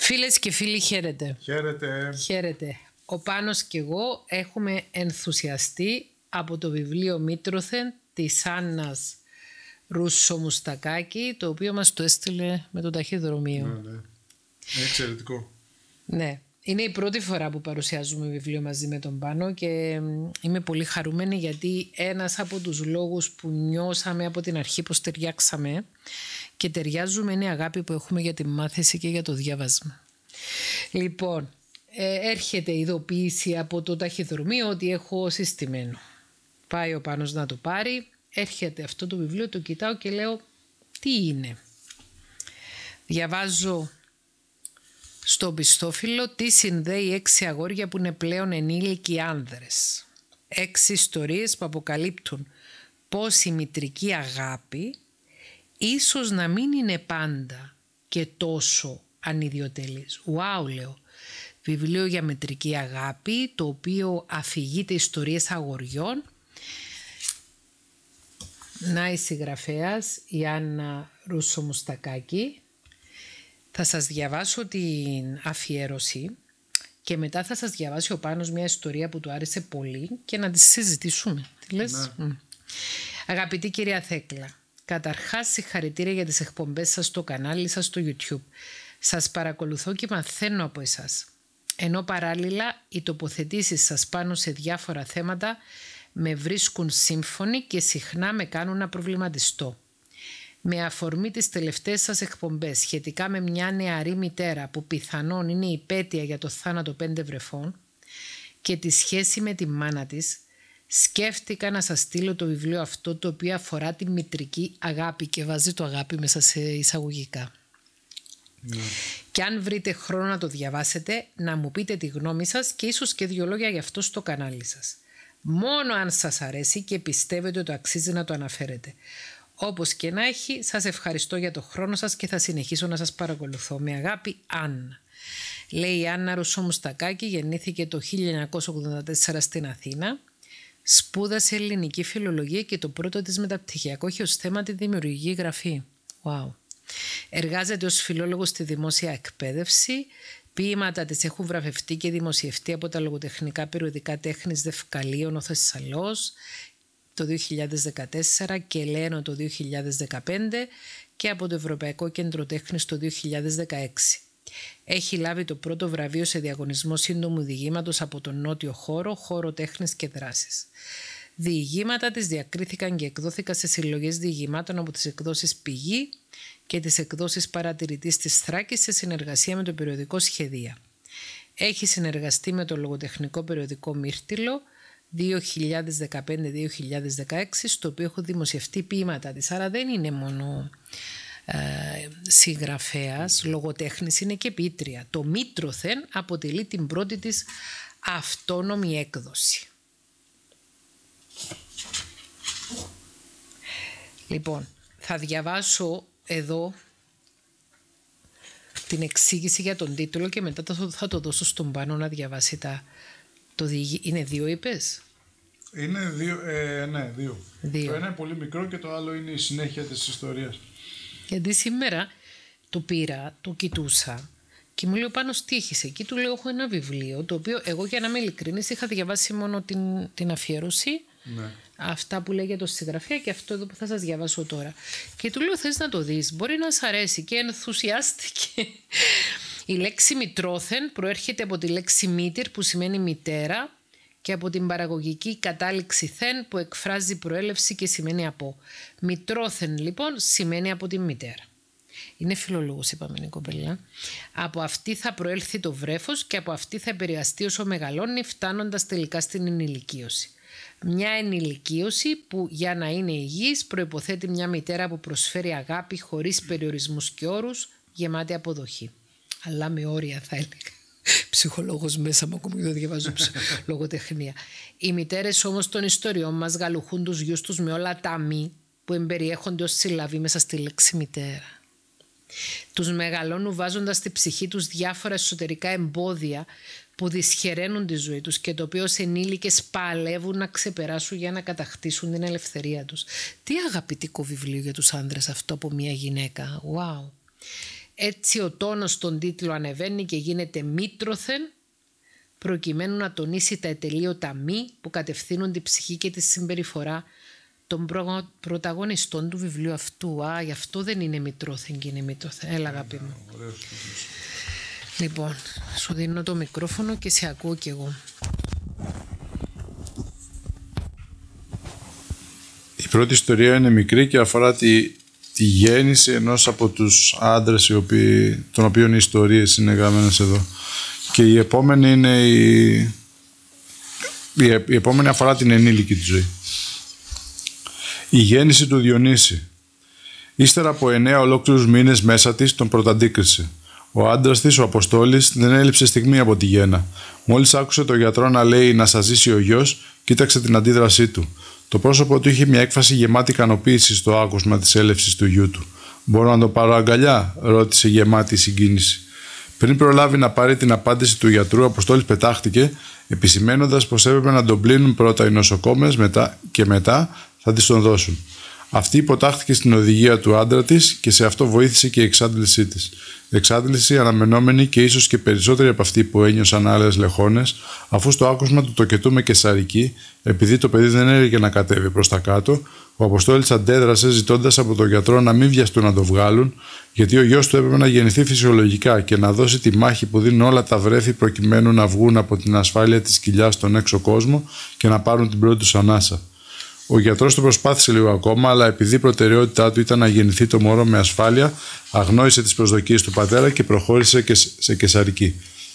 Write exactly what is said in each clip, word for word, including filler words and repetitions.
Φίλες και φίλοι, χαίρετε. Χαίρετε. Χαίρετε. Ο Πάνος και εγώ έχουμε ενθουσιαστεί από το βιβλίο Μήτρωθεν της Άννας Ρούσο Μουστακάκη, το οποίο μας το έστειλε με το ταχυδρομείο. Ναι, ναι. Είναι εξαιρετικό. Ναι. Είναι η πρώτη φορά που παρουσιάζουμε βιβλίο μαζί με τον Πάνο και είμαι πολύ χαρούμενη, γιατί ένας από τους λόγους που νιώσαμε από την αρχή πως ταιριάξαμε και ταιριάζουμε είναι η αγάπη που έχουμε για τη μάθηση και για το διάβασμα. Λοιπόν, ε, έρχεται η ειδοποίηση από το ταχυδρομείο ότι έχω συστημένο. Πάει ο Πάνος να το πάρει, έρχεται αυτό το βιβλίο, το κοιτάω και λέω τι είναι. Διαβάζω στο πιστόφυλλο τι συνδέει έξι αγόρια που είναι πλέον ενήλικοι άνδρες. Έξι ιστορίες που αποκαλύπτουν πως η μητρική αγάπη ίσως να μην είναι πάντα και τόσο ανιδιοτελής. Wow, λέω. Βιβλίο για μητρική αγάπη, το οποίο αφηγείται ιστορίες αγοριών. Να η συγγραφέας η Άννα Ρούσο Μουστακάκη. Θα σας διαβάσω την αφιέρωση και μετά θα σας διαβάσει ο Πάνος μια ιστορία που του άρεσε πολύ και να τη συζητήσουμε. Τι λες? Ναι. Mm. Αγαπητή κυρία Θέκλα, καταρχάς συγχαρητήρια για τις εκπομπές σας στο κανάλι σας στο YouTube. Σας παρακολουθώ και μαθαίνω από εσάς. Ενώ παράλληλα οι τοποθετήσεις σας πάνω σε διάφορα θέματα με βρίσκουν σύμφωνοι και συχνά με κάνουν να προβληματιστώ. Με αφορμή τις τελευταίες σας εκπομπές σχετικά με μια νεαρή μητέρα που πιθανόν είναι υπέτεια για το θάνατο πέντε βρεφών και τη σχέση με τη μάνα της, σκέφτηκα να σας στείλω το βιβλίο αυτό, το οποίο αφορά τη μητρική αγάπη και βάζει το αγάπη μέσα σε εισαγωγικά. Ναι. Και αν βρείτε χρόνο να το διαβάσετε, να μου πείτε τη γνώμη σας και ίσως και δύο λόγια γι' αυτό στο κανάλι σας. Μόνο αν σας αρέσει και πιστεύετε ότι το αξίζει να το αναφέρετε. Όπως και να έχει, σας ευχαριστώ για το χρόνο σας και θα συνεχίσω να σας παρακολουθώ. Με αγάπη, Άννα. Λέει η Άννα Ρούσο Μουστακάκη, γεννήθηκε το χίλια εννιακόσια ογδόντα τέσσερα στην Αθήνα. Σπούδασε ελληνική φιλολογία και το πρώτο της μεταπτυχιακό έχει ως θέμα τη δημιουργική γραφή. Wow. Εργάζεται ως φιλόλογος στη δημόσια εκπαίδευση. Ποίηματα της έχουν βραβευτεί και δημοσιευτεί από τα λογοτεχνικά περιοδικά Τέχνης Δευκαλίων ο Θεσσαλός το δύο χιλιάδες δεκατέσσερα και Ελένο το δύο χιλιάδες δεκαπέντε και από το Ευρωπαϊκό Κέντρο Τέχνης το δύο χιλιάδες δεκαέξι. Έχει λάβει το πρώτο βραβείο σε διαγωνισμό σύντομου διηγήματος από τον Νότιο Χώρο, Χώρο Τέχνης και Δράσης. Διηγήματα της διακρίθηκαν και εκδόθηκαν σε συλλογές διηγημάτων από τις εκδόσεις Πηγή και τις εκδόσεις Παρατηρητής της Θράκης σε συνεργασία με το περιοδικό Σχεδία. Έχει συνεργαστεί με το λογοτεχνικό περιοδικό Μύρτιλο δύο χιλιάδες δεκαπέντε με δύο χιλιάδες δεκαέξι, στο οποίο έχω δημοσιευτεί ποίηματα της. Άρα δεν είναι μόνο ε, συγγραφέας, λογοτέχνης, είναι και ποιήτρια. Το Μήτρωθεν αποτελεί την πρώτη της αυτόνομη έκδοση. Λοιπόν, θα διαβάσω εδώ την εξήγηση για τον τίτλο και μετά θα το δώσω στον Πάνο να διαβάσει τα... Το διηγη... Είναι δύο είπες? Είναι δύο, ε, ναι, δύο. δύο. Το ένα είναι πολύ μικρό και το άλλο είναι η συνέχεια της ιστορίας. Γιατί σήμερα το πήρα, το κοιτούσα και μου λέει ο Πάνος τι έχεις εκεί? Του λέω έχω ένα βιβλίο το οποίο εγώ, για να είμαι ειλικρινής, είχα διαβάσει μόνο την, την αφιέρωση, ναι. Αυτά που λέει για το συγγραφέα και αυτό εδώ που θα σας διαβάσω τώρα. Και του λέω θες να το δεις, μπορεί να σ' αρέσει, και ενθουσιάστηκε. Η λέξη μητρώθεν προέρχεται από τη λέξη μήτυρ που σημαίνει μητέρα και από την παραγωγική κατάληξη θεν που εκφράζει προέλευση και σημαίνει από. Μητρώθεν λοιπόν σημαίνει από την μητέρα. Είναι φιλολόγος, είπαμε, η κοπέλα. Από αυτή θα προέλθει το βρέφος και από αυτή θα επηρεαστεί όσο μεγαλώνει, φτάνοντας τελικά στην ενηλικίωση. Μια ενηλικίωση που για να είναι υγιής προϋποθέτει μια μητέρα που προσφέρει αγάπη χωρίς περιορισμούς και όρους, γεμάτη αποδοχή. Αλλά με όρια, θα έλεγα. Ψυχολόγος μέσα μου, ακόμη δεν διαβάζω λογοτεχνία. Οι μητέρες όμως των ιστοριών μας γαλουχούν τους γιους τους με όλα τα μη που εμπεριέχονται ως συλλαβή μέσα στη λέξη μητέρα. Τους μεγαλώνουν βάζοντας στη ψυχή τους διάφορα εσωτερικά εμπόδια που δυσχεραίνουν τη ζωή τους και το οποίο ως ενήλικες παλεύουν να ξεπεράσουν για να κατακτήσουν την ελευθερία τους. Τι αγαπητικό βιβλίο για τους άνδρες αυτό από μια γυναίκα. Wow. Έτσι ο τόνος στον τίτλο ανεβαίνει και γίνεται μήτρωθεν, προκειμένου να τονίσει τα ετελείωτα μη που κατευθύνουν την ψυχή και τη συμπεριφορά των προ... πρωταγωνιστών του βιβλίου αυτού. Α, γι' αυτό δεν είναι μητρώθεν και είναι μήτρωθεν. Έλα, αγάπη μου. Λοιπόν, σου δίνω το μικρόφωνο και σε ακούω κι εγώ. Η πρώτη ιστορία είναι μικρή και αφορά τη, τη γέννηση ενός από τους άντρες οι οποίοι, των οποίων οι ιστορίες είναι γραμμένες εδώ. Και η επόμενη είναι η, η, η επόμενη αφορά την ενήλικη τη ζωή. Η γέννηση του Διονύση. Ύστερα από εννέα ολόκληρους μήνες μέσα της τον πρωταντίκρισε. Ο άντρας της, ο Αποστόλης, δεν έλειψε στιγμή από τη γέννα. Μόλις άκουσε τον γιατρό να λέει να σας ζήσει ο γιος, κοίταξε την αντίδρασή του. Το πρόσωπο του είχε μια έκφραση γεμάτη ικανοποίηση στο άκουσμα της έλευσης του γιού του. «Μπορώ να το πάρω αγκαλιά?» ρώτησε γεμάτη συγκίνηση. Πριν προλάβει να πάρει την απάντηση του γιατρού, ο Αποστόλης πετάχτηκε, επισημένοντας πως έπρεπε να τον πλύνουν πρώτα οι νοσοκόμες μετά, και μετά θα της τον δώσουν. Αυτή υποτάχθηκε στην οδηγία του άντρα της και σε αυτό βοήθησε και η εξάντλησή της. Εξάντληση αναμενόμενη και ίσως και περισσότερη από αυτή που ένιωσαν άλλες λεχόνες, αφού στο άκουσμα του τοκετού με καισαρική, επειδή το παιδί δεν έλεγε να κατέβει προς τα κάτω, ο Αποστόλης αντέδρασε ζητώντας από τον γιατρό να μην βιαστούν να το βγάλουν, γιατί ο γιος του έπρεπε να γεννηθεί φυσιολογικά και να δώσει τη μάχη που δίνουν όλα τα βρέφη προκειμένου να βγουν από την ασφάλεια της κοιλιάς στον έξω κόσμο και να πάρουν την πρώτη τους ανάσα. Ο γιατρός το προσπάθησε λίγο ακόμα, αλλά επειδή η προτεραιότητά του ήταν να γεννηθεί το μωρό με ασφάλεια, αγνόησε τις προσδοκίες του πατέρα και προχώρησε και σε καισαρική.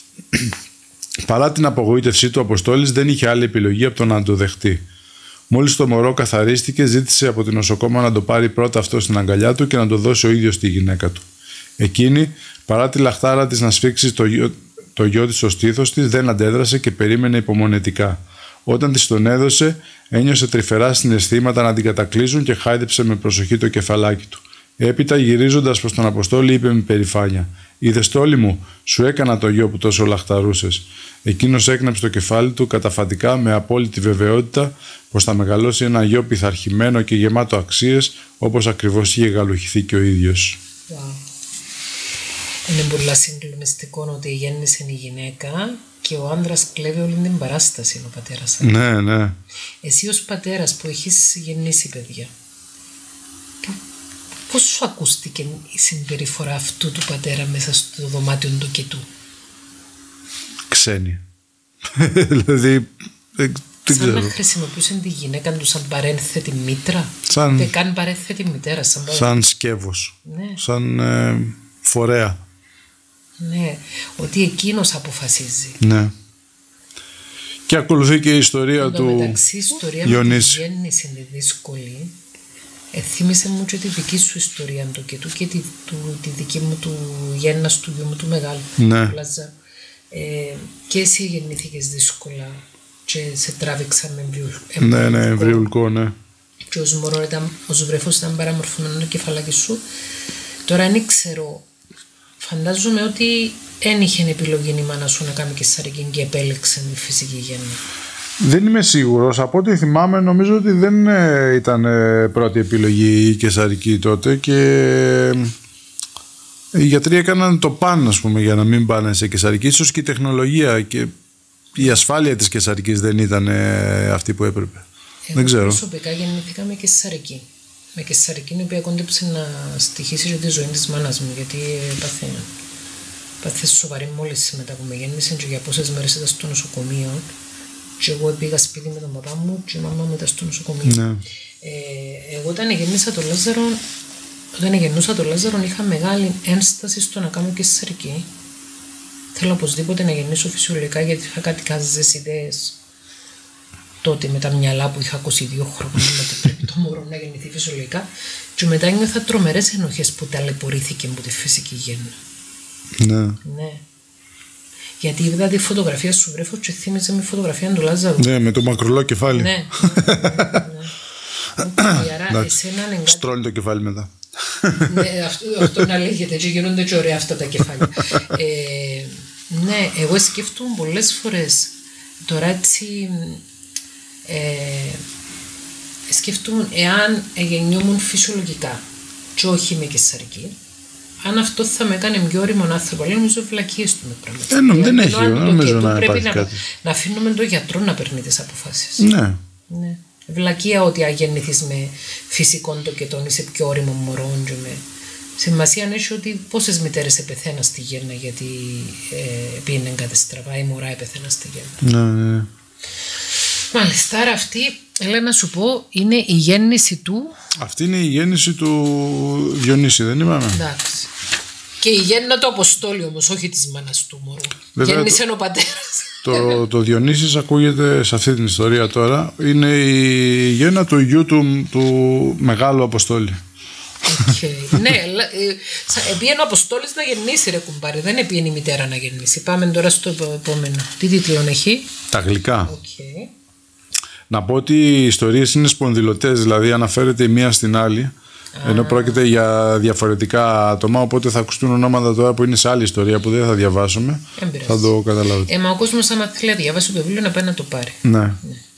Παρά την απογοήτευσή του, ο Αποστόλης δεν είχε άλλη επιλογή από το να το δεχτεί. Μόλις το μωρό καθαρίστηκε, ζήτησε από την νοσοκόμα να το πάρει πρώτα αυτό στην αγκαλιά του και να το δώσει ο ίδιος στη γυναίκα του. Εκείνη, παρά τη λαχτάρα της να σφίξει το γιο, το γιο της στο στήθος της, δεν αντέδρασε και περίμενε υπομονετικά. Όταν της τον έδωσε, ένιωσε τρυφερά συναισθήματα να την κατακλείζουν και χάιδεψε με προσοχή το κεφαλάκι του. Έπειτα, γυρίζοντας προς τον Αποστόλη, είπε με περηφάνεια: «Είδες, Στόλη μου, σου έκανα το γιο που τόσο λαχταρούσες». Εκείνος έκνεψε το κεφάλι του καταφατικά με απόλυτη βεβαιότητα πως θα μεγαλώσει ένα γιο πειθαρχημένο και γεμάτο αξίες, όπως ακριβώς είχε γαλουχηθεί και ο ίδιος. Wow. Είναι πολύ συγκλονιστικό ότι γέννησε η γυναίκα και ο άντρας κλέβει όλη την παράσταση, ο πατέρας. Ναι, ναι. Εσύ ως πατέρας που έχεις γεννήσει παιδιά, πώς σου ακούστηκε η συμπεριφορά αυτού του πατέρα μέσα στο δωμάτιο του και του? Ξένη. Δηλαδή, δεν σαν ξέρω. να χρησιμοποιούσαν τη γυναίκα του σαν παρένθετη μήτρα. Σαν, δεν καν παρένθετη μητέρα. Σαν, σαν σκεύος. Ναι. Σαν ε, φορέα. Ναι, ότι εκείνος αποφασίζει. Ναι. Και ακολουθεί και η ιστορία εν του μεταξύ, η ιστορία Διονύση. με τη γέννηση είναι δύσκολη. Ε, θύμισε μου και τη δική σου ιστορία του και, του, και τη, του, τη δική μου του γέννας του γιου μου του μεγάλου. Ναι. Του Λαζάρου. Ε, και εσύ γεννήθηκες δύσκολα και σε τράβηξαν με εμβριουλκό. Ναι, ναι, εμβριουλκό, ναι. Και ως μωρό ήταν, ως βρέφος ήταν παραμορφωμένο το κεφαλάκι σου. Τώρα δεν ξέρω, φαντάζομαι ότι δεν είχε επιλογή η μάνα σου να κάνει καισαρική και επέλεξε τη φυσική γέννη. Δεν είμαι σίγουρος. Από ό,τι θυμάμαι, νομίζω ότι δεν ε, ήταν ε, πρώτη επιλογή η καισαρική τότε και ε, οι γιατροί έκαναν το παν, ας πούμε, για να μην πάνε σε καισαρική. Ίσως και η τεχνολογία και η ασφάλεια της καισαρικής δεν ήταν ε, αυτή που έπρεπε. Εγώ δεν ξέρω. Προσωπικά γεννήθηκα με καισαρική. Με καισαρική, η οποία κόντεψε να στοιχήσει και τη ζωή της μάνας μου, γιατί έπαθε, έπαθε σοβαρή μόλυνση μετά που με γέννησε και για πόσες μέρες ήταν στο νοσοκομείο. Και εγώ πήγα σπίτι με τον παπά μου και η μαμά μου ήταν στο νοσοκομείο. Ναι. Ε, εγώ όταν γεννήσα το Λάζαρο, όταν γεννούσα το Λάζαρο, είχα μεγάλη ένσταση στο να κάνω καισαρική. Θέλω οπωσδήποτε να γεννήσω φυσιολογικά, γιατί είχα κάτι κάζες ιδέες τότε με τα μυαλά που είχα είκοσι δύο χρόνια, ότι πρέπει το μωρό να γεννηθεί φυσιολογικά. Και μετά νιώθα τρομερές ενοχές που ταλαιπωρήθηκε από τη φυσική γέννα. Ναι. Ναι. Γιατί είδα τη φωτογραφία σου βρέφος και θύμιζε με φωτογραφία του Λάζαρου. Ναι, με το μακρουλό κεφάλι. Ναι. ναι, ναι. Άρα εσένα είναι... Στρώνει το κεφάλι μετά. Ναι, αυτό, αυτό να λέγεται και γίνονται και ωραία αυτά τα κεφάλια. Ε, ναι, εγώ σκέφτομαι πολλές φορές τώρα έτσι ε, σκέφτομαι εάν γεννιόμουν φυσιολογικά και όχι με καισαρική, αν αυτό θα με κάνει πιο όριμον άνθρωπο, λέω νομίζω βλακίες του με πράγματα. Ε, νο, δεν έχει, δεν νομίζω να υπάρχει να, κάτι. Να αφήνουμε τον γιατρό να παίρνει τις αποφάσεις. Ναι. ναι. Βλακεία ότι αγεννηθείς με φυσικό τοκετόν, είσαι πιο όριμο μωρό. Με... Σημασία έχει ότι πόσες μητέρες επεθαίναν στη γέννα γιατί ε, πήγαινε κάτι στραβά ή μωρά επεθαίναν στη γέννα. Ναι, ναι. Μάλιστα, άρα αυτή, έλα να σου πω, είναι η γέννηση του... Αυτή είναι η γέννηση του Διονύση, δεν είπαμε. Εντάξει. Και η γέννα του Αποστόλη όμως, όχι της μάνας του μωρού. Βέβαια, γέννησε το, ο πατέρας. Το, το Διονύσης ακούγεται σε αυτή την ιστορία τώρα. Είναι η γέννα του γιου του, του Μεγάλου Αποστόλη. Okay. Ναι, επίεν ο Αποστόλης να γεννήσει ρε κουμπάρε, δεν επίεν η μητέρα να γεννήσει. Πάμε τώρα στο επόμενο. Τι τίτλο έχει? Τα γλυκά. Okay. Να πω ότι οι ιστορίες είναι σπονδυλωτές, δηλαδή αναφέρεται η μία στην άλλη, ah. ενώ πρόκειται για διαφορετικά άτομα, οπότε θα ακουστούν ονόματα τώρα που είναι σε άλλη ιστορία που δεν θα διαβάσουμε. Εμπειράζει. Θα το καταλάβετε. Ε, μα ο κόσμος άμα θέλει να διαβάσει το βιβλίο να πάει να το πάρει. Ναι. ναι.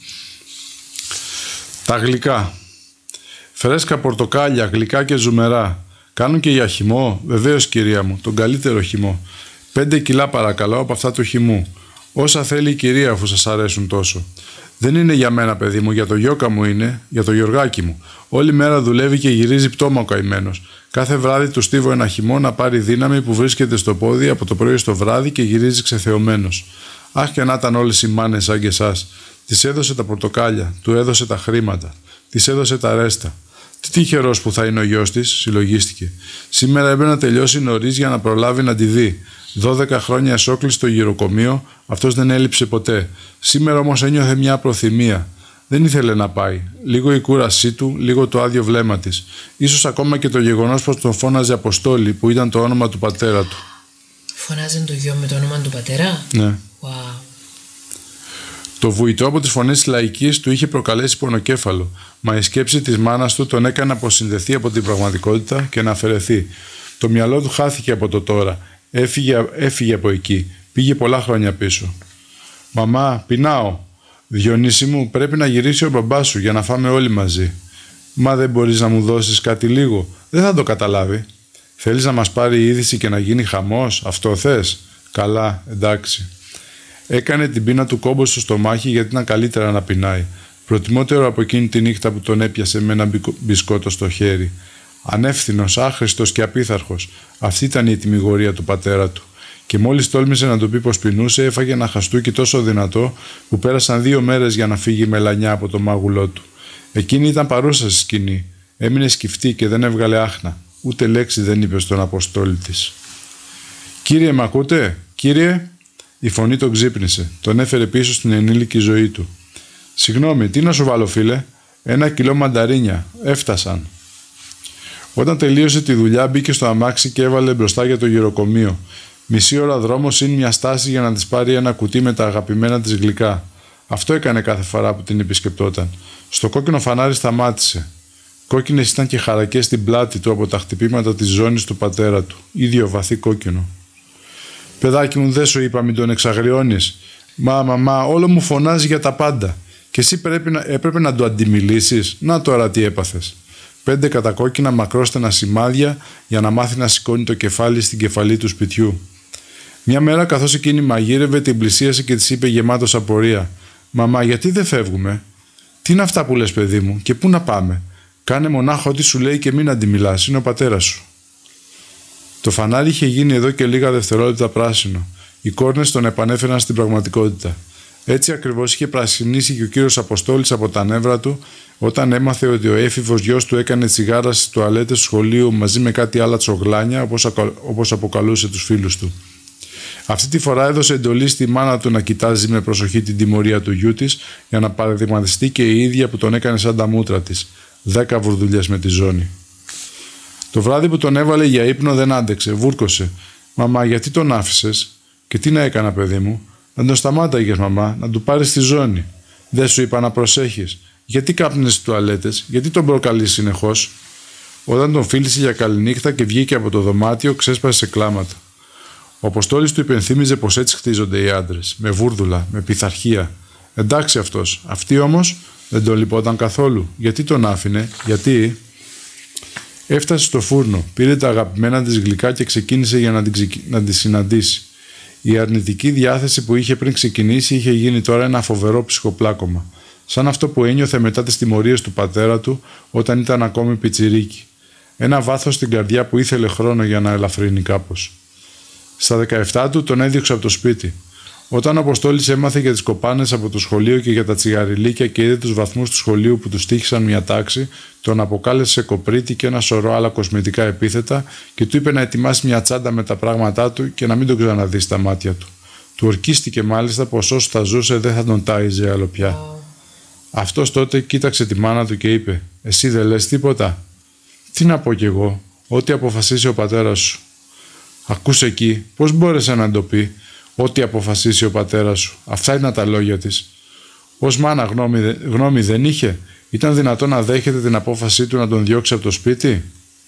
Τα γλυκά. Φρέσκα πορτοκάλια, γλυκά και ζουμερά. Κάνουν και για χυμό? Βεβαίως κυρία μου, τον καλύτερο χυμό. Πέντε κιλά παρακαλώ από αυτά του χυμού. Όσα θέλει η κυρία αφού σας αρέσουν τόσο. Δεν είναι για μένα παιδί μου, για το γιώκα μου είναι, για το Γιωργάκι μου. Όλη μέρα δουλεύει και γυρίζει πτώμα ο καημένος. Κάθε βράδυ του στίβω ένα χυμό να πάρει δύναμη που βρίσκεται στο πόδι από το πρωί στο βράδυ και γυρίζει ξεθεωμένος. Αχ και να ήταν όλες οι μάνες σαν και εσάς. Της έδωσε τα πορτοκάλια, του έδωσε τα χρήματα, της έδωσε τα ρέστα. Τι τυχερός που θα είναι ο γιος της, συλλογίστηκε. Σήμερα έπρεπε να τελειώσει νωρίς για να προλάβει να τη δει. Δώδεκα χρόνια εσόκλη στο γυροκομείο, αυτός δεν έλειψε ποτέ. Σήμερα όμως ένιωθε μια προθυμία. Δεν ήθελε να πάει. Λίγο η κούρασή του, λίγο το άδειο βλέμμα της. Ίσως ακόμα και το γεγονός πως τον φώναζε Αποστόλη, που ήταν το όνομα του πατέρα του. Φωνάζει το γιο με το όνομα του πατέρα? Ναι. Wow. Το βουητό από τις φωνές της λαϊκής του είχε προκαλέσει πονοκέφαλο, μα η σκέψη της μάνας του τον έκανε να αποσυνδεθεί από την πραγματικότητα και να αφαιρεθεί. Το μυαλό του χάθηκε από το τώρα. Έφυγε, έφυγε από εκεί. Πήγε πολλά χρόνια πίσω. «Μαμά, πεινάω. Διονύση μου, πρέπει να γυρίσει ο μπαμπάς σου για να φάμε όλοι μαζί». «Μα δεν μπορείς να μου δώσεις κάτι λίγο? Δεν θα το καταλάβει». «Θέλεις να μας πάρει η είδηση και να γίνει χαμός? Αυτό θες?» «Καλά, εντάξει». Έκανε την πείνα του κόμπο στο στομάχι γιατί ήταν καλύτερα να πεινάει. Προτιμότερο από εκείνη τη νύχτα που τον έπιασε με ένα μπισκότο στο χέρι. Ανεύθυνος, άχρηστος και απίθαρχος. Αυτή ήταν η τιμιγορία του πατέρα του. Και μόλις τόλμησε να του πει πως πεινούσε, έφαγε ένα χαστούκι τόσο δυνατό που πέρασαν δύο μέρες για να φύγει μελανιά από το μάγουλό του. Εκείνη ήταν παρούσα στη σκηνή. Έμεινε σκυφτή και δεν έβγαλε άχνα. Ούτε λέξη δεν είπε στον Αποστόλη της. «Κύριε, μ' ακούτε? Κύριε?» Η φωνή τον ξύπνησε. Τον έφερε πίσω στην ενήλικη ζωή του. «Συγγνώμη, τι να σου βάλω, φίλε?» «Ένα κιλό μανταρίνια. Έφτασαν». Όταν τελείωσε τη δουλειά, μπήκε στο αμάξι και έβαλε μπροστά για το γυροκομείο. Μισή ώρα δρόμο συν μια στάση για να της πάρει ένα κουτί με τα αγαπημένα της γλυκά. Αυτό έκανε κάθε φορά που την επισκεπτόταν. Στο κόκκινο φανάρι σταμάτησε. Κόκκινες ήταν και χαρακές στην πλάτη του από τα χτυπήματα της ζώνης του πατέρα του. Ίδιο βαθύ κόκκινο. «Παιδάκι μου, δεν σου είπα μην τον εξαγριώνεις?» «Μα, μαμά, όλο μου φωνάζει για τα πάντα. Και εσύ πρέπει να, έπρεπε να το αντιμιλήσεις. Να τώρα τι έπαθες». Πέντε κατακόκκινα μακρόστενα σημάδια για να μάθει να σηκώνει το κεφάλι στην κεφαλή του σπιτιού. Μια μέρα, καθώς εκείνη μαγείρευε, την πλησίασε και της είπε γεμάτος απορία: «Μαμά, γιατί δεν φεύγουμε?» «Τι είναι αυτά που λες, παιδί μου, και πού να πάμε?» «Κάνε μονάχα ό,τι σου λέει και μην αντιμιλάς. Είναι ο πατέρας σου». Το φανάρι είχε γίνει εδώ και λίγα δευτερόλεπτα πράσινο. Οι κόρνες τον επανέφεραν στην πραγματικότητα. Έτσι ακριβώς είχε πρασινίσει και ο κύριος Αποστόλης από τα νεύρα του όταν έμαθε ότι ο έφηβος γιος του έκανε τσιγάρα στις τουαλέτες του σχολείου μαζί με κάτι άλλα τσογλάνια, όπως, όπως αποκαλούσε τους φίλους του. Αυτή τη φορά έδωσε εντολή στη μάνα του να κοιτάζει με προσοχή την τιμωρία του γιού της για να παραδειγματιστεί και η ίδια που τον έκανε σαν τα μούτρα της. Δέκα βουρδουλιές με τη ζώνη. Το βράδυ που τον έβαλε για ύπνο δεν άντεξε, βούρκωσε. «Μαμά, γιατί τον άφησες?» «Και τι να έκανα, παιδί μου?» «Να τον σταμάταγες, μαμά, να του πάρεις τη ζώνη». «Δεν σου είπα να προσέχεις?» «Γιατί κάπνιζες στις τουαλέτες, γιατί τον προκαλείς συνεχώς?» Όταν τον φίλησε για καληνύχτα και βγήκε από το δωμάτιο, ξέσπασε σε κλάματα. Ο Αποστόλης του υπενθύμιζε πως έτσι χτίζονται οι άντρες, με βούρδουλα, με πειθαρχία. Εντάξει αυτός, αυτή όμως δεν τον λυπόταν καθόλου. Γιατί τον άφηνε, γιατί? Έφτασε στο φούρνο, πήρε τα αγαπημένα της γλυκά και ξεκίνησε για να την, ξεκι... να την συναντήσει. Η αρνητική διάθεση που είχε πριν ξεκινήσει είχε γίνει τώρα ένα φοβερό ψυχοπλάκωμα. Σαν αυτό που ένιωθε μετά τις τιμωρίες του πατέρα του όταν ήταν ακόμη πιτσιρίκι. Ένα βάθος στην καρδιά που ήθελε χρόνο για να ελαφρύνει κάπως. Στα δεκαεπτά του τον έδιωξε από το σπίτι. Όταν ο Αποστόλης έμαθε για τις κοπάνες από το σχολείο και για τα τσιγαριλίκια και είδε τους βαθμούς του σχολείου που του τύχησαν μια τάξη, τον αποκάλεσε κοπρίτη και ένα σωρό άλλα κοσμητικά επίθετα και του είπε να ετοιμάσει μια τσάντα με τα πράγματά του και να μην τον ξαναδεί στα μάτια του. Του ορκίστηκε μάλιστα πως όσο θα ζούσε δεν θα τον τάιζε άλλο πια. Oh. Αυτός τότε κοίταξε τη μάνα του και είπε: «Εσύ δεν λες τίποτα?» «Τι να πω κι εγώ, ό,τι αποφασίσει ο πατέρας σου». «Ακούς εκεί, πώς μπόρεσε να το πει, ό,τι αποφασίσει ο πατέρας σου?» Αυτά ήταν τα λόγια της. Ως μάνα γνώμη, γνώμη δεν είχε? Ήταν δυνατόν να δέχεται την απόφασή του να τον διώξει από το σπίτι?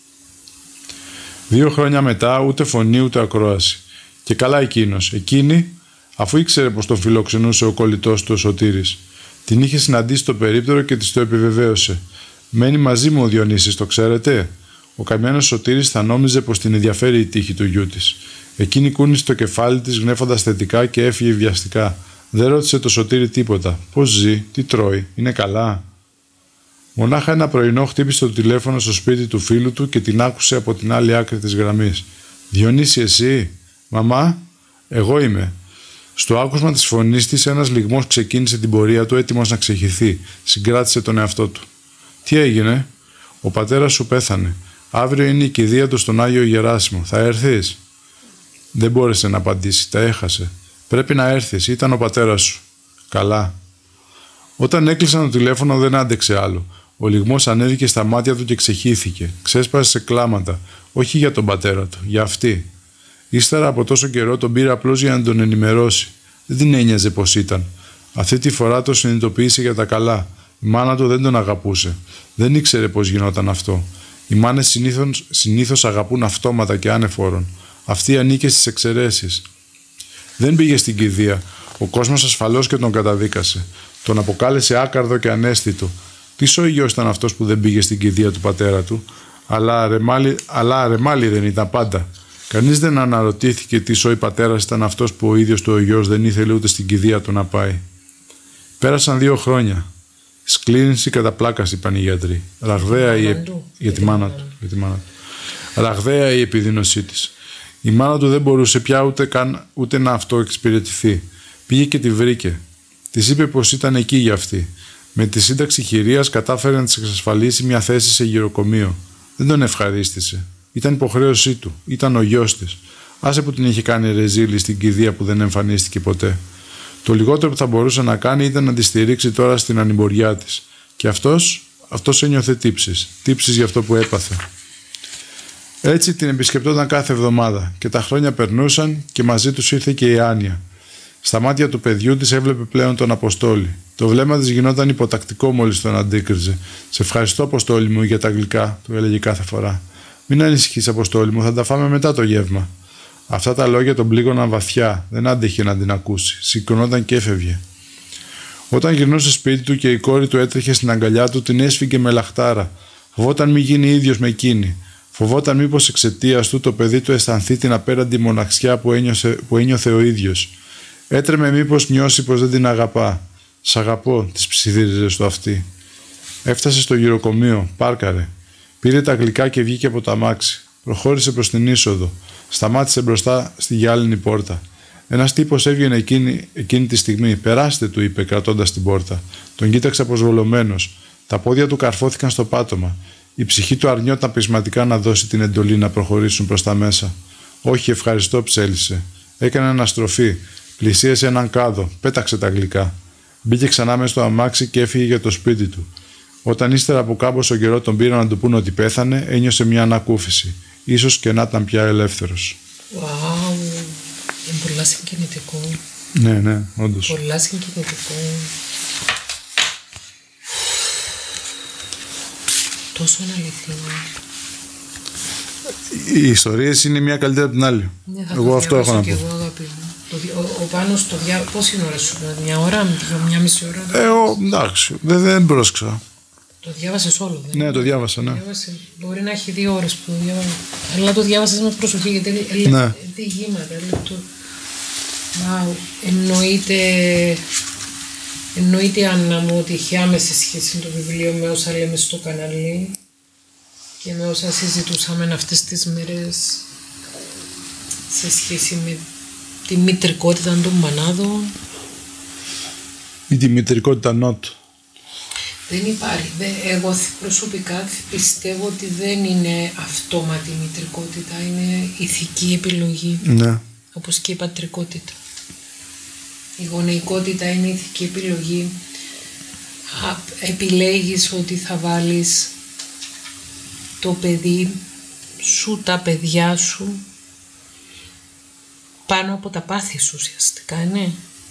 Δύο χρόνια μετά ούτε φωνή ούτε ακρόαση. Και καλά εκείνος, εκείνη, αφού ήξερε πως τον φιλοξενούσε ο κολλητός του ο Σωτήρης. Την είχε συναντήσει στο περίπτερο και της το επιβεβαίωσε. «Μένει μαζί μου ο Διονύσης, το ξέρετε?» Ο καημένος Σωτήρης θα νόμιζε πως την ενδιαφέρει η τύχη του γιού της. Εκείνη κούνησε το κεφάλι της γνέφοντας θετικά και έφυγε βιαστικά. Δεν ρώτησε το Σωτήρη τίποτα. Πώς ζει, τι τρώει, είναι καλά? Μονάχα ένα πρωινό χτύπησε το τηλέφωνο στο σπίτι του φίλου του και την άκουσε από την άλλη άκρη της γραμμής. «Διονύση, εσύ?» «Μαμά, εγώ είμαι». Στο άκουσμα της φωνής της ένας λυγμός ξεκίνησε την πορεία του έτοιμος να ξεχυθεί. Συγκράτησε τον εαυτό του. «Τι έγινε?» «Ο πατέρας σου πέθανε. Αύριο είναι η κηδεία του στον Άγιο Γεράσιμο. Θα έρθεις?» Δεν μπόρεσε να απαντήσει. Τα έχασε. «Πρέπει να έρθεις. Ήταν ο πατέρας σου». «Καλά». Όταν έκλεισαν το τηλέφωνο δεν άντεξε άλλο. Ο λυγμός ανέβηκε στα μάτια του και ξεχύθηκε. Ξέσπασε σε κλάματα. Όχι για τον πατέρα του, για αυτή. Ύστερα από τόσο καιρό τον πήρε απλώς για να τον ενημερώσει. Δεν την ένοιαζε πως ήταν. Αυτή τη φορά το συνειδητοποίησε για τα καλά. Η μάνα του δεν τον αγαπούσε. Δεν ήξερε πως γινόταν αυτό. Οι μάνες συνήθως, συνήθως αγαπούν αυτόματα και άνεφορον. Αυτή ανήκε στις εξαιρέσεις. Δεν πήγε στην κηδεία. Ο κόσμος ασφαλώς και τον καταδίκασε. Τον αποκάλεσε άκαρδο και ανέστητο. Τι σοϊγιός ήταν αυτός που δεν πήγε στην κηδεία του πατέρα του? Αλλά αρεμάλι, αλλά αρεμάλι δεν ήταν πάντα. Κανείς δεν αναρωτήθηκε τι σοϊ πατέρας ήταν αυτός που ο ίδιος του ο γιος δεν ήθελε ούτε στην κηδεία του να πάει. Πέρασαν δύο χρόνια. Σκλήνηση κατά πλάκας, είπαν οι γιατροί. Ραγδαία η, επ... για τη μάνα του. Για τη μάνα του. Ραγδαία η επιδείνωσή της. Η μάνα του δεν μπορούσε πια ούτε, καν, ούτε να αυτοεξυπηρετηθεί. Πήγε και τη βρήκε. Της είπε πως ήταν εκεί για αυτή. Με τη σύνταξη χειρίας κατάφερε να της εξασφαλίσει μια θέση σε γυροκομείο. Δεν τον ευχαρίστησε. Ήταν υποχρέωσή του. Ήταν ο γιος της. Άσε που την είχε κάνει ρεζίλη στην κηδεία που δεν εμφανίστηκε ποτέ. Το λιγότερο που θα μπορούσε να κάνει ήταν να τη στηρίξει τώρα στην ανημποριά της. Και αυτός, αυτός ένιωθε τύψεις. Τύψεις για αυτό που έπαθε. Έτσι την επισκεπτόταν κάθε εβδομάδα και τα χρόνια περνούσαν και μαζί τους ήρθε και η άνοια. Στα μάτια του παιδιού της έβλεπε πλέον τον Αποστόλη. Το βλέμμα της γινόταν υποτακτικό μόλις τον αντίκριζε. «Σε ευχαριστώ, Αποστόλη μου, για τα γλυκά», του έλεγε κάθε φορά. «Μην ανησυχείς, Αποστόλη μου, θα τα φάμε μετά το γεύμα». Αυτά τα λόγια τον πλήγωναν βαθιά. Δεν άντεχε να την ακούσει. Σηκωνόταν και έφευγε. Όταν γυρνούσε σπίτι του και η κόρη του έτρεχε στην αγκαλιά του, την έσφυγε με λαχτάρα. Φοβόταν μη γίνει ίδιος με εκείνη. Φοβόταν μήπως εξαιτίας του το παιδί του αισθανθεί την απέραντη μοναξιά που ένιωσε, που ένιωθε ο ίδιος. Έτρεμε μήπως νιώσει πως δεν την αγαπά. «Σ' αγαπώ», της ψιθύριζε στο αυτί. Έφτασε στο γυροκομείο, πάρκαρε. Πήρε τα γλυκά και βγήκε από το αμάξι. Προχώρησε προς την είσοδο. Σταμάτησε μπροστά στη γυάλινη πόρτα. Ένας τύπος έβγαινε εκείνη, εκείνη τη στιγμή. «Περάστε», του είπε, κρατώντας την πόρτα. Τον κοίταξε αποσβολωμένος. Τα πόδια του καρφώθηκαν στο πάτωμα. Η ψυχή του αρνιόταν πεισματικά να δώσει την εντολή να προχωρήσουν προς τα μέσα. «Όχι, ευχαριστώ», ψέλισε. Έκανε αναστροφή. Πλησίασε έναν κάδο. Πέταξε τα γλυκά. Μπήκε ξανά μες στο αμάξι και έφυγε για το σπίτι του. Όταν ύστερα από κάμποσο καιρό τον πήραν να του πούνε ότι πέθανε, ένιωσε μια ανακούφιση. Ίσως και να ήταν πια ελεύθερος. Wow, είναι πολλά συγκινητικό. Ναι, ναι, όντως. Πολλά συγκινητικό. Τόσο αληθινό. Οι ιστορίες είναι μία καλύτερη από την άλλη. Ναι, εγώ αυτό έχω να πω. Εγώ, αγάπη μου. Ο, ο, ο Πάνος στο διά... Πόση ώρα σου, μια ώρα, μια μισή ώρα. Ε, ο, εντάξει, δεν, δεν πρόσκυσα. Το διάβασες όλο, δεν Ναι, είναι? το διάβασα, ναι. Διάβασε. Μπορεί να έχει δύο ώρες που το διάβασα. Αλλά το διάβασες με προσοχή, γιατί λέει Ναι. διηγήματα. Wow. Εννοείται, εννοείται, Άννα μου, ότι έχει άμεση σχέση το βιβλίο με όσα λέμε στο κανάλι και με όσα συζητούσαμε αυτές τις μέρες σε σχέση με τη μητρικότητα των μανάδων. Ή τη μητρικότητα not. Δεν υπάρχει. Δε, εγώ προσωπικά πιστεύω ότι δεν είναι αυτόματη η μητρικότητα, είναι ηθική επιλογή. Ναι. Όπως και η πατρικότητα. Η γονεϊκότητα είναι ηθική επιλογή. Α, επιλέγεις ότι θα βάλεις το παιδί σου, τα παιδιά σου πάνω από τα πάθη σου ουσιαστικά, ναι.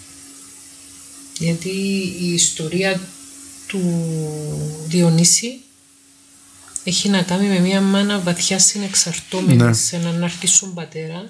Γιατί η ιστορία του Διονύση έχει να κάνει με μια μάνα βαθιά συνεξαρτώμενη, ναι, σε έναν άρκισον πατέρα.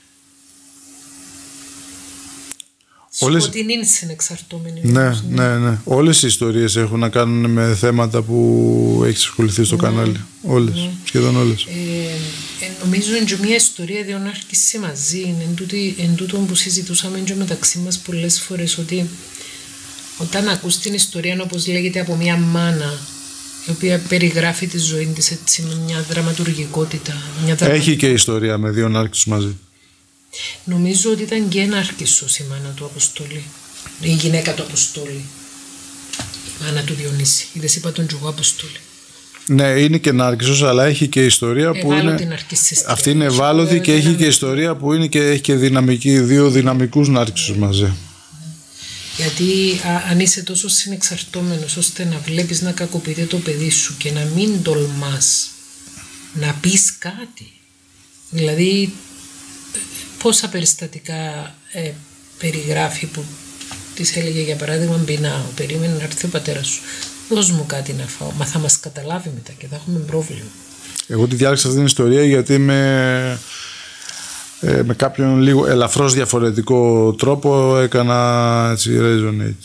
Όλες... Σκοτεινή συνεξαρτώμενη. Ναι, όμως, ναι. ναι, ναι. Όλες οι ιστορίες έχουν να κάνουν με θέματα που έχεις ασχοληθεί στο, ναι, κανάλι. Όλες, ναι, σχεδόν όλες. Ε, ε, νομίζω είναι και μια ιστορία διότι άρχισε μαζί. Εν τούτο που συζητούσαμε και μεταξύ μας πολλές φορές, ότι όταν ακούς την ιστορία, όπως λέγεται, από μια μάνα η οποία περιγράφει τη ζωή της έτσι με μια δραματουργικότητα. Μια δραμα... Έχει και ιστορία με δύο νάρκισους μαζί. Νομίζω ότι ήταν και ένα άρκισσος η μάνα του Αποστόλη. Η γυναίκα του Αποστόλη. Η μάνα του Διονύση. Είδες, είπα τον Τζογό Αποστόλη. Ναι, είναι και νάρκισσος, αλλά έχει και ιστορία που είναι... Αυτή είναι ευάλωτη και έχει και ιστορία που είναι και έχει και δυναμική, δύο δυναμικούς νάρκισσους μαζί. Γιατί α, αν είσαι τόσο συνεξαρτώμενος ώστε να βλέπεις να κακοποιείται το παιδί σου και να μην τολμάς να πεις κάτι. Δηλαδή πόσα περιστατικά ε, περιγράφει που της έλεγε, για παράδειγμα, πεινάω, περίμενε να έρθει ο πατέρας σου, δώσ' μου κάτι να φάω, μα θα μας καταλάβει μετά και θα έχουμε πρόβλημα. Εγώ τη διάλεξα αυτήν την ιστορία γιατί με, ε, με κάποιον λίγο ελαφρώς διαφορετικό τρόπο έκανα έτσι resonate.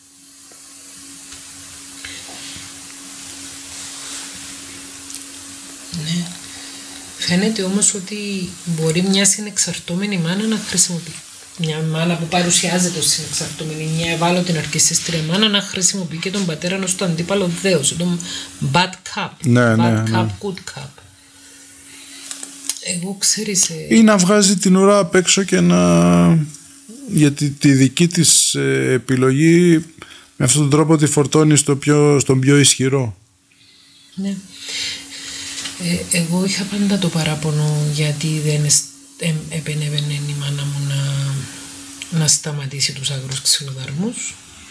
Ναι. Φαίνεται όμως ότι μπορεί μια συνεξαρτώμενη μάνα να χρησιμοποιεί. Μια μάνα που παρουσιάζεται ως συνεξαρτώμενη, μια ευάλωτη ναρκισσίστρια μάνα, να χρησιμοποιεί και τον πατέρα ως το αντίπαλο δέος, τον bad cup, ναι, bad ναι, cup, ναι. good cup. Εγώ ξέρεις... Ή να βγάζει την ουρά απ' έξω και να... γιατί τη δική της επιλογή με αυτόν τον τρόπο τη φορτώνει στο πιο, στον πιο ισχυρό. Ναι. Ε, εγώ είχα πάντα το παράπονο γιατί δεν ε, επενέβαινε η μάνα μου να, να σταματήσει τους άγρους ξυλοδαρμούς,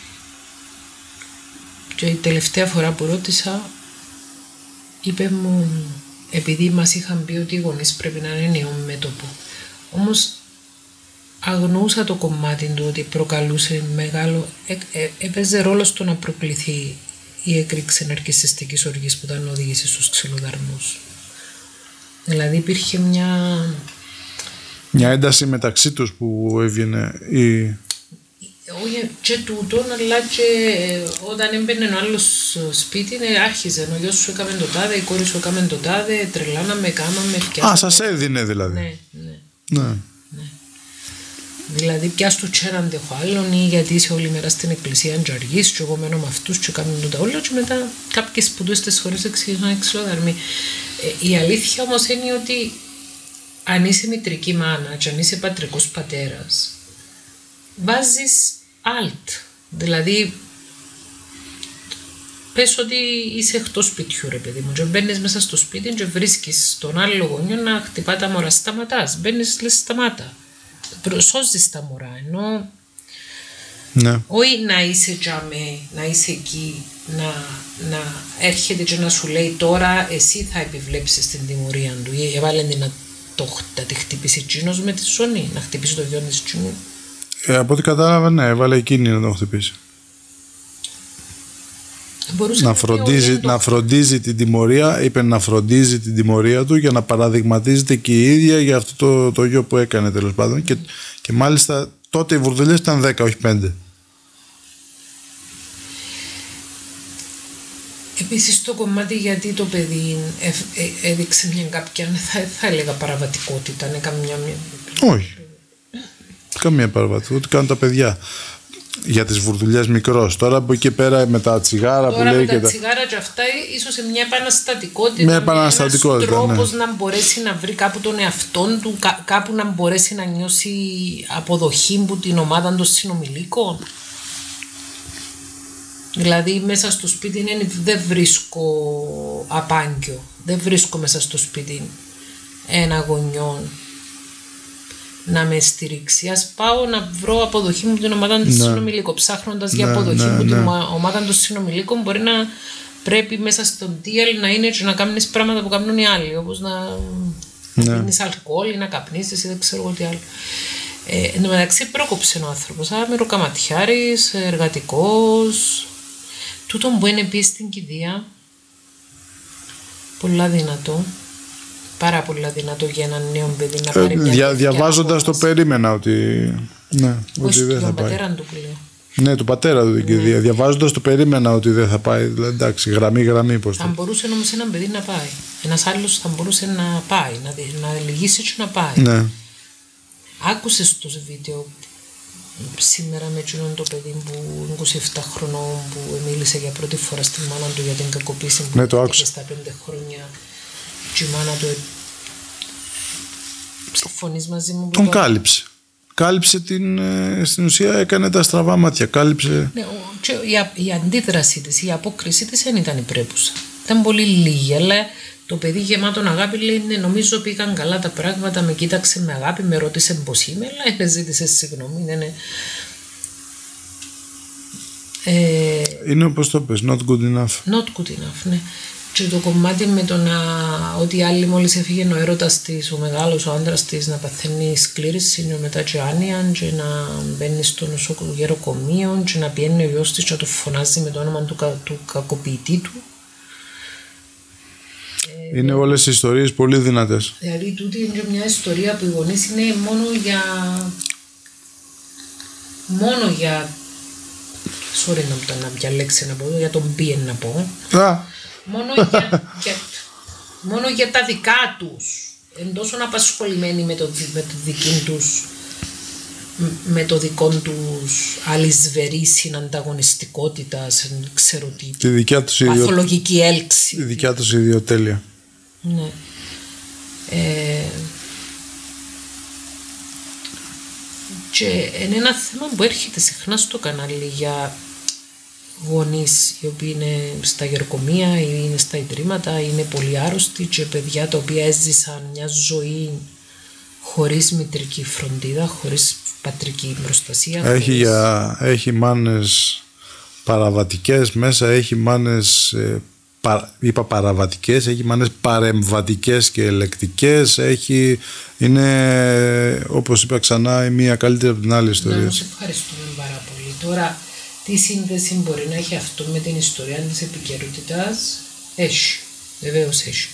και η τελευταία φορά που ρώτησα είπε μου, επειδή μας είχαν πει ότι οι γονείς πρέπει να είναι νέο μέτωπο, όμως αγνοούσα το κομμάτι του ότι προκαλούσε μεγάλο, ε, ε, έπαιζε ρόλο στο να προκληθεί η έκρηξη ναρκισσιστικής οργής που ήταν οδήγησε στους ξυλοδαρμούς. Δηλαδή υπήρχε μια... Μια ένταση μεταξύ τους που έβγαινε η... Όχι και τούτον, αλλά και όταν έμπαινε ο άλλος σπίτι, άρχιζε. Ο γιος σου έκαμε το τάδε, η κόρη σου έκαμε το τάδε, τρελάναμε, κάμαμε, φτιάσαμε. Α, σας έδινε δηλαδή. Ναι, ναι. Ναι. ναι. Δηλαδή πιάσ' του τσέραν τέχω άλλον, ή γιατί είσαι όλη μέρα στην εκκλησία και αργείς και εγώ μένω με αυτούς και κάνουν το τα όλα, και μετά κάποιες σπουδές χωρίς εξηγήσουν ξυλοδαρμοί. Ε, η αλήθεια όμως είναι ότι αν είσαι μητρική μάνα και αν είσαι πατρικός πατέρας, βάζεις alt. Δηλαδή πες ότι είσαι εκτός σπιτιού, ρε παιδί μου, και μπαίνεις μέσα στο σπίτι και βρίσκεις τον άλλο γονιό να χτυπά τα μωρά, σταματάς, μπαίνεις, λες σταμάτα, σώζεις τα μωρά, ενώ ναι. Όχι να είσαι τζαμέ, να είσαι εκεί, να, να έρχεται και να σου λέει τώρα εσύ θα επιβλέψεις την τιμωρία του, ή έβαλε να το, τη χτυπήσει τσίνος με τη ζώνη, να χτυπήσει το γιο της τσίνου. Ε, από ό,τι κατάλαβα, ναι, έβαλε εκείνη να το χτυπήσει. Να φροντίζει, να φροντίζει την τιμωρία, είπε να φροντίζει την τιμωρία του για να παραδειγματίζεται και η ίδια για αυτό το, το γιο που έκανε, τέλος πάντων. Και, και μάλιστα τότε οι βουρδελιές ήταν δέκα, όχι πέντε. Επίσης το κομμάτι γιατί το παιδί ε, ε, έδειξε μια κάποια, θα, θα έλεγα παραβατικότητα, είναι καμιά... Όχι. Καμία παραβατικότητα, ούτε κάνουν τα παιδιά. Για τις βουρδουλιές μικρός. Τώρα από εκεί πέρα με τα τσιγάρα Τώρα που λέει με τα και τα... τσιγάρα και αυτά ίσως σε μια επαναστατικότητα. Μια επαναστατικότητα, ένας τρόπος ναι. να μπορέσει να βρει κάπου τον εαυτόν του, κά, κάπου να μπορέσει να νιώσει αποδοχή που την ομάδα των συνομιλίκων. Δηλαδή μέσα στο σπίτι είναι, δεν βρίσκω απάνκιο. Δεν βρίσκω μέσα στο σπίτι ένα γονιό να με στηρίξει. Ας πάω να βρω αποδοχή μου την ομάδα των συνομιλίκων. Ψάχνοντας για αποδοχή ναι, μου ναι. την ομάδα των συνομιλίκων, μπορεί να πρέπει μέσα στον τι ελ να είναι και να κάνεις πράγματα που κάνουν οι άλλοι. Όπως να ναι. πίνεις αλκοόλ ή να καπνίσεις ή δεν ξέρω εγώ τι άλλο. Ε, εν τω μεταξύ πρόκοψε ο άνθρωπος. Μεροκαματιάρης, εργατικός. Τούτον που είναι επίσης στην κηδεία. Πολλά δυνατό. Πάρα πολύ δυνατό για έναν νέο παιδί να πάρει μια Δια, διαβάζοντας το περίμενα ότι, ναι, ότι δεν θα πάει. Πατέρα του που λέω. Ναι, του πατέρα του την κηδεία. Ναι. Διαβάζοντας το περίμενα ότι δεν θα πάει. Δηλαδή, εντάξει, γραμμή, γραμμή. Πώς θα το... μπορούσε όμως ένα παιδί να πάει. Ένας άλλος θα μπορούσε να πάει, να, να λυγίσει και να πάει. Ναι. Άκουσες το βίντεο σήμερα με εκείνον το παιδί που είκοσι επτά χρονών που μίλησε για πρώτη φορά στη μάνα του για την κακοποίηση που ναι, το άκουσα. Στα πέντε χρόνια. Και η μάνα του συμφωνείς μαζί μου. Τον κάλυψε. Κάλυψε την, στην ουσία έκανε τα στραβά μάτια. Κάλυψε. Ναι, και η, η αντίδραση της, η απόκριση της δεν ήταν υπρέπουσα. Ήταν πολύ λίγη, αλλά το παιδί γεμάτο αγάπη λέει ναι, νομίζω πήγαν καλά τα πράγματα, με κοίταξε με αγάπη, με ρώτησε πως είμαι, αλλά δεν ζήτησε συγγνώμη. Είναι, ε, είναι όπως το πες, not good enough. Not good enough, ναι. Και το κομμάτι με το να, ότι άλλη μόλις έφυγε ο έρωτας της, ο μεγάλος, ο άντρας της, να παθαίνει σκλήρηση και μετά και άνοια και να μπαίνει στο νοσοκομείο και να πιένει ο γιος της και να το φωνάζει με το όνομα του, κα, του κακοποιητή του. Είναι ε, όλες οι ιστορίες πολύ δυνατές. Δηλαδή τούτη είναι μια ιστορία που οι γονείς είναι μόνο για... μόνο για... sorry να μου τα πια λέξη να πω, για τον πιεν να πω. Α. Μόνο για, για, μόνο για τα δικά τους. Εν τόσο απασχολημένοι με το, με το δική τους, με το δικό τους αλυσβερή συνανταγωνιστικότητα, ξέρω τι, τη δικιά τους παθολογική ιδιο... έλξη. Τη δικιά τους ιδιοτέλεια. Ναι. Ε, και είναι ένα θέμα που έρχεται συχνά στο κανάλι για γονείς οι οποίοι είναι στα γεροκομεία ή είναι στα ιδρύματα, είναι πολύ άρρωστοι και παιδιά τα οποία έζησαν μια ζωή χωρίς μητρική φροντίδα, χωρίς πατρική προστασία. Έχει, χωρίς... για, έχει μάνες παραβατικές μέσα, έχει μάνες ε, πα, είπα παραβατικές, έχει μάνες παρεμβατικές και ελεκτικές, έχει, είναι όπως είπα ξανά η μία καλύτερη από την άλλη ιστορία. Να, σε ευχαριστούμε πάρα πολύ. Τώρα τι σύνδεση μπορεί να έχει αυτό με την ιστορία της επικαιρότητας? Έχει, βεβαίως έχει.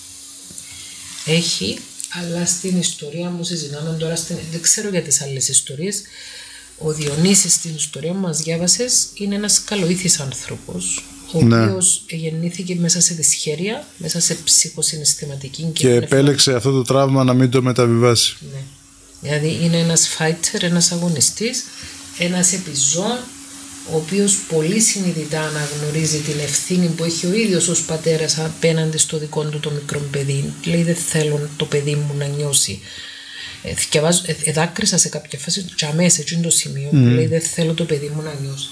Έχει, αλλά στην ιστορία μου συζητάμε τώρα, στην... δεν ξέρω για τις άλλες ιστορίες. Ο Διονύσης στην ιστορία που μας διάβασες είναι ένας καλοήθης άνθρωπος, ο ναι. οποίος γεννήθηκε μέσα σε δυσχέρεια, μέσα σε ψυχοσυναισθηματική και, και επέλεξε αυτό το τραύμα να μην το μεταβιβάσει. Ναι. Δηλαδή είναι ένας fighter, ένας αγωνιστής, ένας επιζών, ο οποίος πολύ συνειδητά αναγνωρίζει την ευθύνη που έχει ο ίδιος ως πατέρας απέναντι στο δικό του το μικρό παιδί. Λέει δεν θέλω το παιδί μου να νιώσει. Ε, ε, εδάκρυσα σε κάποια φάση και αμέσως έτσι είναι το σημείο mm. που λέει δεν θέλω το παιδί μου να νιώσει.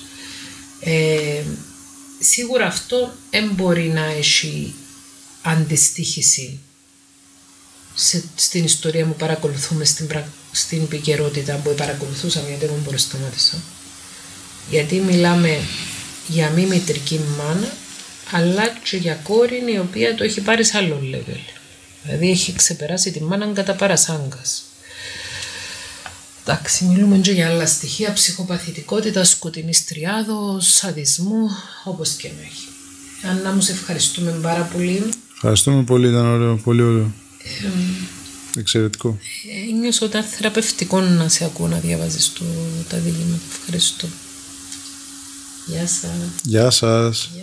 Ε, σίγουρα αυτό δεν μπορεί να έχει αντιστοίχηση σε, στην ιστορία που παρακολουθούμε στην, στην επικαιρότητα που παρακολουθούσαμε, γιατί δεν μπορώ να σταμάτησα. Γιατί μιλάμε για μη μητρική μάνα, αλλά και για κόρη η οποία το έχει πάρει σε άλλο level. Δηλαδή έχει ξεπεράσει τη μάνα κατά παρασάγκας. Εντάξει, μιλούμε και για άλλα στοιχεία, ψυχοπαθητικότητα, σκοτεινής τριάδος, σαδισμού, όπως και να έχει. Άννα μου, σε ευχαριστούμε πάρα πολύ. Ευχαριστούμε πολύ, ήταν ωραίο, πολύ ωραίο. Ε, Εξαιρετικό. Ε, νιώσα ότι ήταν θεραπευτικό να σε ακούω να διαβάζεις το, τα διηγήματα. Ευχαριστώ. Γεια σας. Γεια σας.